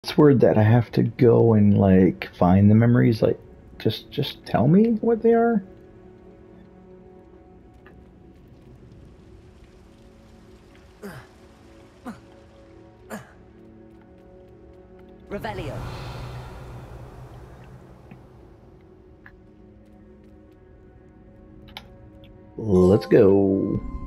It's weird that I have to go and like find the memories. Like, just tell me what they are. Revelio. Let's go.